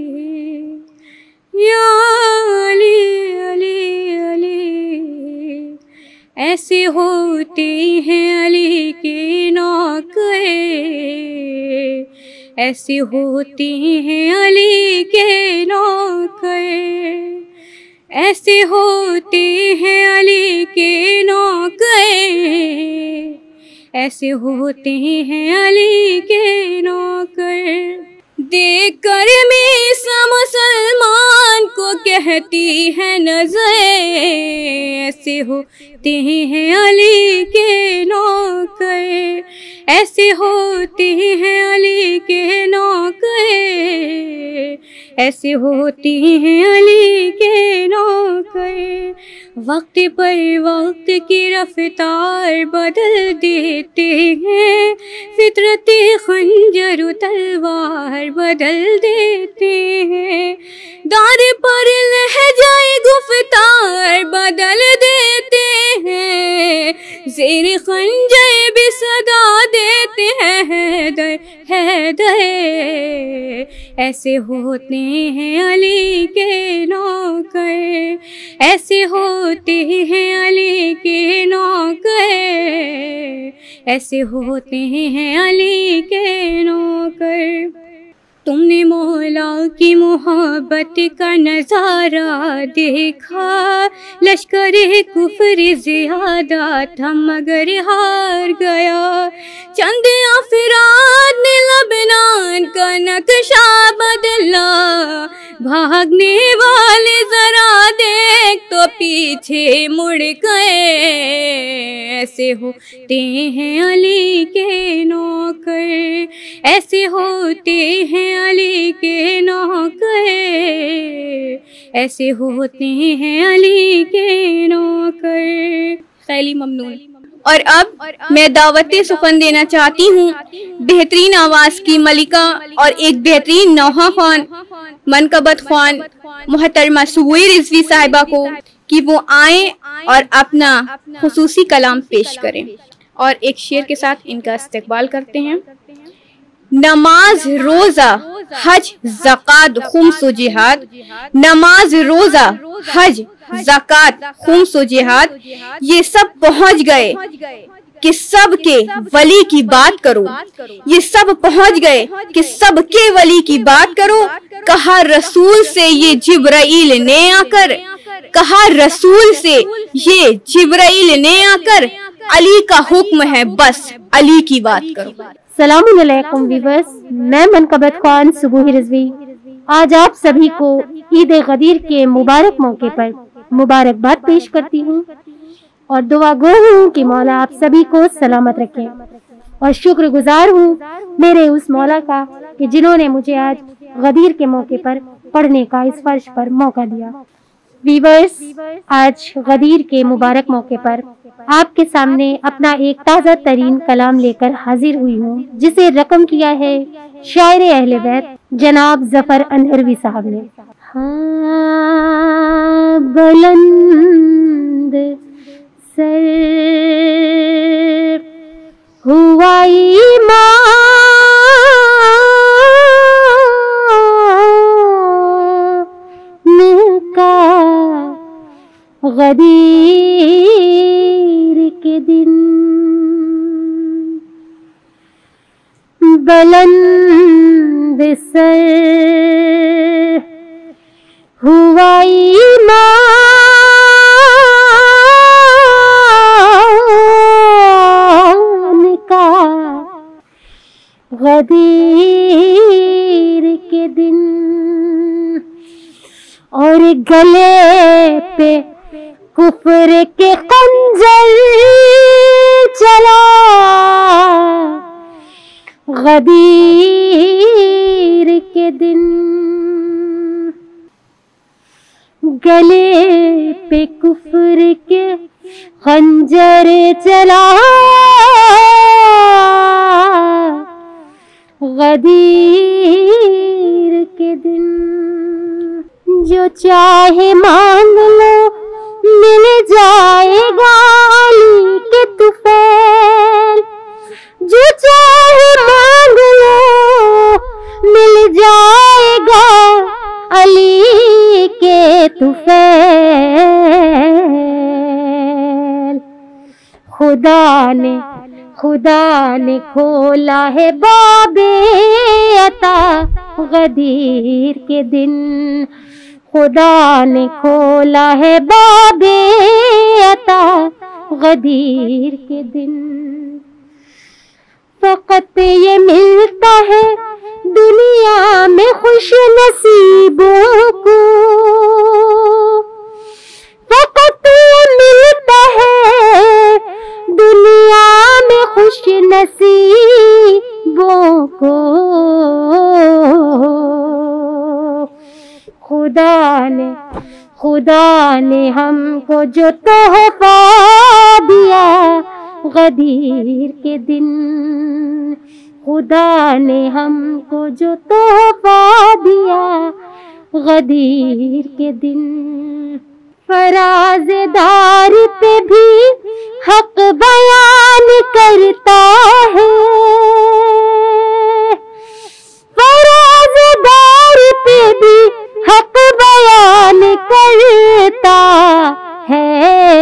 یا علی علی علی، ایسے ہوتے ہیں علی کے نوکر، ایسے ہوتے ہیں علی کے نوکر، ایسے ہوتے ہیں علی کے نوکر، ایسے ہوتے ہیں علی کے نوکر۔ دیکھ کر میسا مسلمان کو کہتی ہے نظر، ایسے ہوتے ہیں علی کے نوکر، ایسے ہوتے ہیں علی کے نوکر، ایسے ہوتے ہیں علی کے نوکر۔ وقت پر وقت کی رفتار بدل دیتے ہیں، فطرت خنجر و تلوار بدل دیتے ہیں، دار پر لہجہ گفتار بدل دیتے ہیں، زیر خنجر بھی صدا دیتے ہیں حیدر حیدر، ایسے ہوتے ہیں علی کے نوکر، ایسے ہوتے ہیں علی کے نوکر، ایسے ہوتے ہیں علی کے نوکر۔ تم نے مولا کی محبت کا نظارہ دیکھا، لشکر کفر زیادہ تھا مگر ہار گیا، چند افراد نے لبنان کا نقشہ بدلا، بھاگنے والے ذرا دیکھ تو پیچھے مڑ گئے، ایسے ہوتے ہیں علی کے نوکر، ایسے ہوتے ہیں علی کے نوکر، ایسے ہوتے ہیں علی کے نوکر۔ خیلی ممنون۔ اور اب میں دعوت سخن دینا چاہتی ہوں بہترین آواز کی ملکہ اور ایک بہترین نوحہ خوان، منقبت خوان محترمہ سغویر رضوی صاحبہ کو کہ وہ آئیں اور اپنا خصوصی کلام پیش کریں، اور ایک شعر کے ساتھ ان کا استقبال کرتے ہیں۔ نماز روزہ حج زکوٰۃ خمس و جہاد، نماز روزہ حج زکوٰۃ خمس و جہاد، یہ سب پہنچ گئے کہ سب کے ولی کی بات کرو، یہ سب پہنچ گئے کہ سب کے ولی کی بات کرو، کہا رسول سے یہ جبرائیل نے آ کر، کہا رسول سے یہ جبرائیل نے آ کر، علی کا حکم ہے بس علی کی بات کرو۔ السلام علیکم ویورز، میں منقبت خوان سغویر رضوی آج آپ سبھی کو عید غدیر کے مبارک موقع پر مبارکباد پیش کرتی ہوں اور دعا گو ہوں کہ مولا آپ سبھی کو سلامت رکھے، اور شکر گزار ہوں میرے اس مولا کا کہ جنہوں نے مجھے آج غدیر کے موقع پر پڑھنے کا اس فرش پر موقع دیا۔ ویورز، آج غدیر کے مبارک موقع پر آپ کے سامنے اپنا ایک تازہ ترین کلام لے کر حاضر ہوئی ہوں، جسے رقم کیا ہے شاعر اہل بیت جناب ظفر انہروی صاحب نے۔ ہاں بلند سر ہوا ایمان کا غدیر کے دن، بلند سر ہوا ایمان کا غدیر کے دن، اور گلے پہ کفر کے خنجر چلا غدیر کے دن، گلے پہ کفر کے خنجر چلا غدیر کے دن، جو چاہے مانگ لو مل جائے گا علی کے طفیل، جو چاہے مانگ لو مل جائے گا علی کے طفیل، خدا نے خدا نے کھولا ہے باب عطا غدیر کے دن، خدا نے کھولا ہے باب عطا غدیر کے دن، فقط یہ ملتا ہے دنیا میں خوش نصیبوں کو، فقط یہ ملتا ہے دنیا میں خوش نصیبوں کو، خدا نے خدا نے ہم کو جو تحفہ دیا غدیر کے دن، خدا نے ہم کو جو تحفہ دیا غدیر کے دن، فراز دار پہ بھی حق بیان کرتا ہے، فراز دار پہ بھی حق بیان کرتا ہے،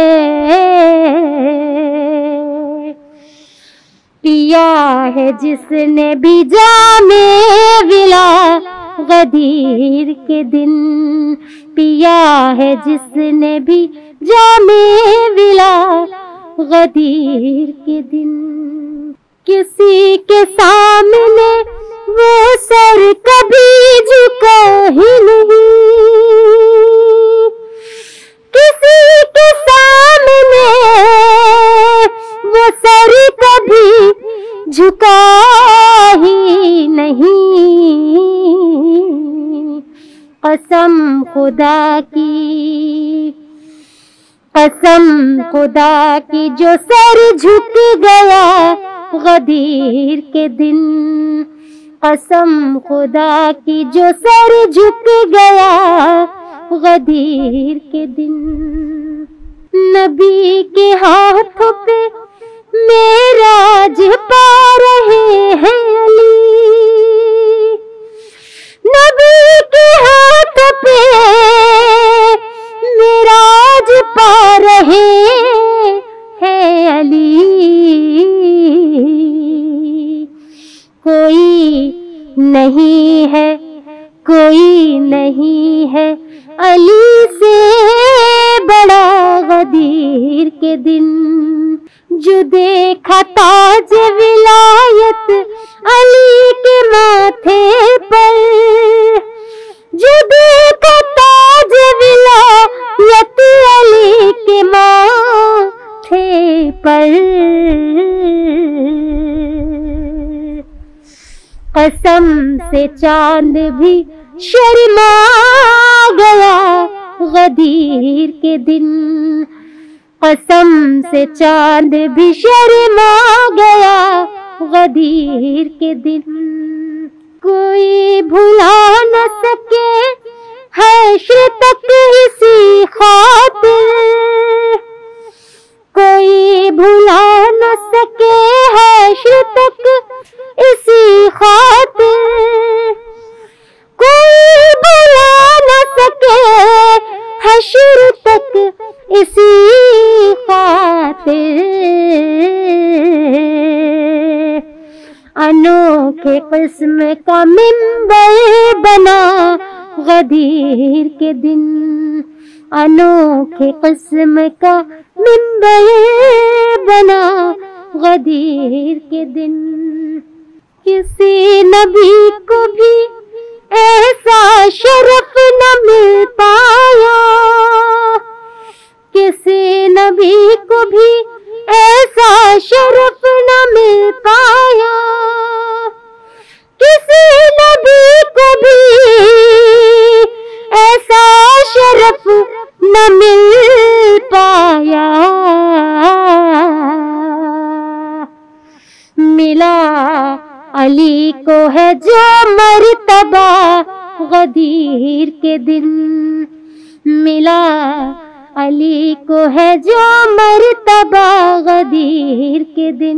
پیا ہے جس نے بھی جام ولا غدیر کے دن، پیا ہے جس نے بھی جام ولا غدیر کے دن، کسی کے سامنے وہ سر کبھی جھکا ہی نہیں، کسی کے سامنے وہ سر کبھی جھکا ہی نہیں، قسم خدا کی قسم خدا کی جو سر جھک گیا غدیر کے دن، قسم خدا کی جو سر جھک گیا غدیر کے دن، نبی کے ہاتھوں پہ معراج پا رہے ہیں علی، نبی کے ہاتھ پہ معراج پا رہے ہیں علی، کوئی نہیں ہے کوئی نہیں ہے علی سے بڑا غدیر کے دن، جو دیکھا تاج ولایت علی کے ماتھے پر، جو دیکھا تاج ولایت علی کے ماتھے پر، قسم سے چاند بھی شرما گیا غدیر کے دن، قسم سے چاند بھی شرما گیا غدیر کے دن، کوئی بھلا نہ سکے حشر تک اسی خاطر، کوئی بھلا نہ سکے حشر تک اسی خاطر، کوئی بھلا نہ سکے حشر تک اسی خاطر، انوکھے قسم کا منبر بنا غدیر کے دن، انوکھے قسم کا منبر بنا غدیر کے دن، کسی نبی کو بھی ایسا شرف نہ مل پایا، کسی نبی کو بھی ایسا شرف نہ مل پایا، کسی نبی کو بھی ایسا شرف نہ مل پایا، ملا علی کو ہے جو مرتبہ غدیر کے دن، ملا علی کو ہے جو مرتبہ غدیر کے دن،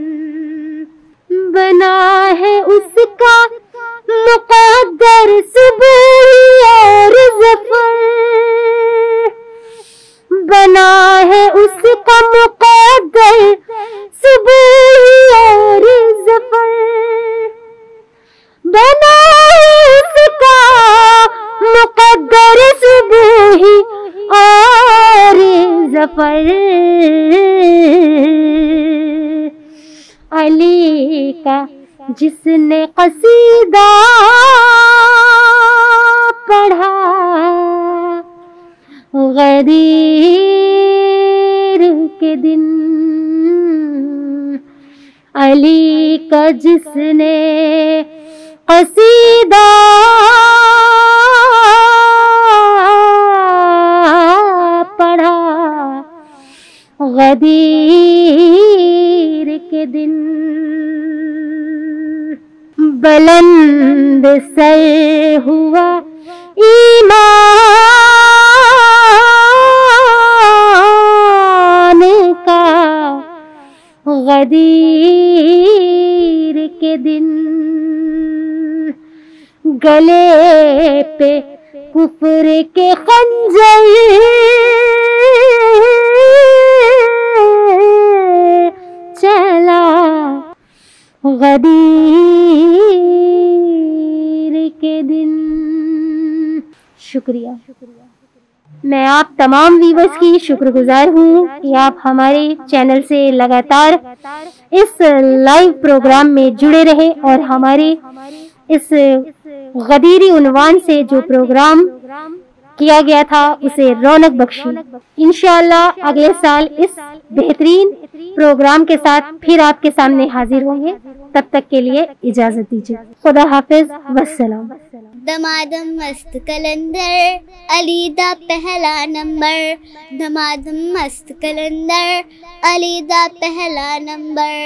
بنا ہے اس کا مقدر صبح اور ظفر، بنا ہے اس کا مقدر صبح اور ظفر، بنا ہے اس کا مقدر صبح اور ظفر، علی کا جس نے قصیدہ پڑھا غدیر کے دن، علی کا جس نے قصیدہ پڑھا غدیر کے دن، بلند سر ہوا ایمان کا غدیر کے دن، گلے پہ کفر کے خنجر چلا غدیر کے دن۔ شکریہ۔ میں آپ تمام ویورز کی شکر گزار ہوں کہ آپ ہمارے چینل سے لگاتار اس لائیو پروگرام میں جڑے رہے اور ہمارے اس غدیری عنوان سے جو پروگرام کیا گیا تھا اسے رونق بخشی۔ انشاءاللہ اگلے سال اس بہترین پروگرام کے ساتھ پھر آپ کے سامنے حاضر ہوں گے، تب تک کے لیے اجازت دیجیے۔ خدا حافظ، والسلام۔ دمادم مست کلندر علی دا پہلا نمبر، دمادم مست کلندر علی دا پہلا نمبر،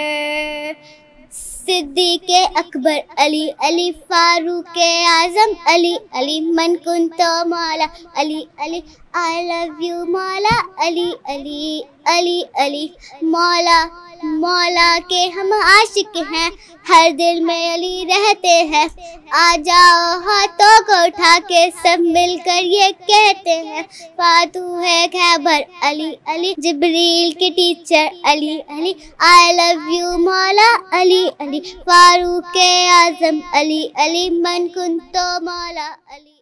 صدیق اکبر علی علی فاروق اعظم علی علی من کنتو مولا علی علی I love you مولا علی علی علی علی مولا مولا کے ہم عاشق ہیں، ہر دل میں علی رہتے ہیں، آ جاؤ ہاتھوں کو اٹھا کے سب مل کر یہ کہتے ہیں، فاتو ہے خیبر علی علی جبریل کے teacher Ali Ali I love you مولا علی علی فاروق اعظم علی علی من کنتو مولا علی۔